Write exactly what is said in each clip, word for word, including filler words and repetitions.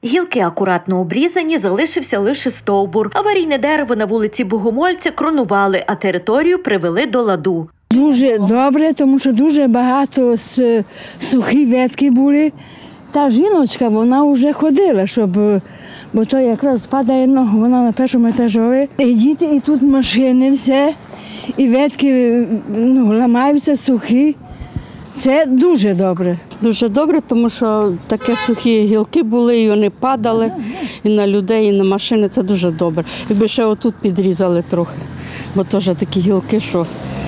Гілки акуратно обрізані, залишився лише стовбур. Аварійне дерево на вулиці Богомольця кронували, а територію привели до ладу. Дуже добре, тому що дуже багато сухі ветки були. Та жіночка, вона вже ходила, щоб, бо то якраз падає ногу, вона на першому етажові. І діти, і тут машини все, і ветки ну, ламаються сухі. Це дуже добре. Дуже добре, тому що такі сухі гілки були, і вони падали і на людей, і на машини. Це дуже добре. Якби ще отут підрізали трохи, бо теж такі гілки, що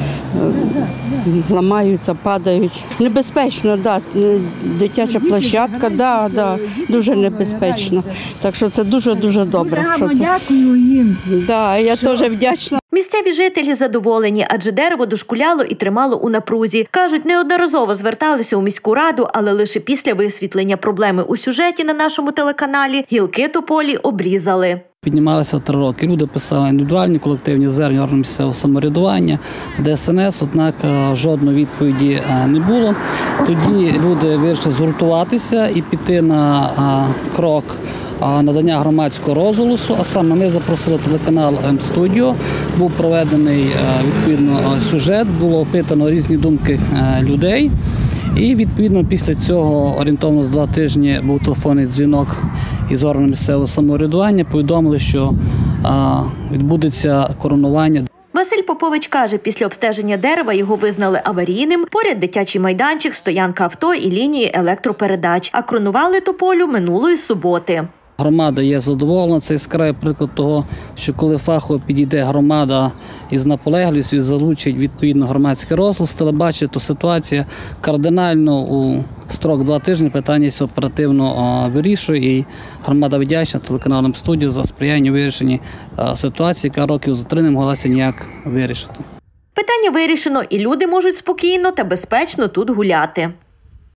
ламаються, падають. Небезпечно, да. Дитяча площадка, да, да, дуже небезпечно. Так що це дуже-дуже добре. Що це... Дякую їм. Да, я що... теж вдячна. Місцеві жителі задоволені, адже дерево дошкуляло і тримало у напрузі. Кажуть, неодноразово зверталися у міську раду, але лише після висвітлення проблеми у сюжеті на нашому телеканалі гілки тополі обрізали. Піднімалися три роки. Люди писали індивідуальні колективні звернення органів місцевого самоврядування, Де Ес Ен Ес, однак жодної відповіді не було. Тоді люди вирішили згуртуватися і піти на крок надання громадського розголосу, а саме ми запросили телеканал Ем Студіо, був проведений відповідно сюжет, було опитано різні думки людей. І, відповідно, після цього орієнтовно за два тижні був телефонний дзвінок із органів місцевого самоврядування, повідомили, що а, відбудеться коронування. Василь Попович каже, після обстеження дерева його визнали аварійним, поряд дитячий майданчик, стоянка авто і лінії електропередач, а коронували тополю минулої суботи. Громада є задоволена, це яскравий приклад того, що коли фахово підійде громада із наполегливістю і залучить відповідно громадський розголос, телебачить, то ситуація кардинально у строк два тижні питання оперативно вирішує, і громада вдячна телеканалу Ем Студіо за сприяння вирішенні ситуації, яка років за три не моглася ніяк вирішити. Питання вирішено, і люди можуть спокійно та безпечно тут гуляти.